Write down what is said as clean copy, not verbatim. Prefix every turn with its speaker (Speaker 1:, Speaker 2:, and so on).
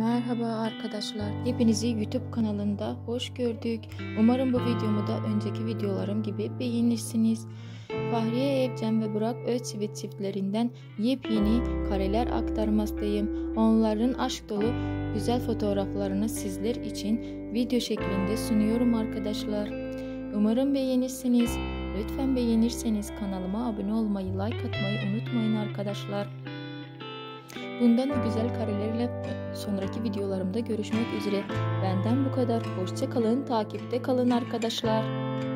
Speaker 1: Merhaba arkadaşlar. Hepinizi YouTube kanalında hoş gördük. Umarım bu videomu da önceki videolarım gibi beğenirsiniz. Fahriye Evcen ve Burak Özçivit çiftlerinden yepyeni kareler aktarmaktayım. Onların aşk dolu güzel fotoğraflarını sizler için video şeklinde sunuyorum arkadaşlar. Umarım beğenirsiniz. Lütfen beğenirseniz kanalıma abone olmayı, like atmayı unutmayın arkadaşlar. Bundan da güzel karelerle sonraki videolarımda görüşmek üzere. Benden bu kadar. Hoşça kalın, takipte kalın arkadaşlar.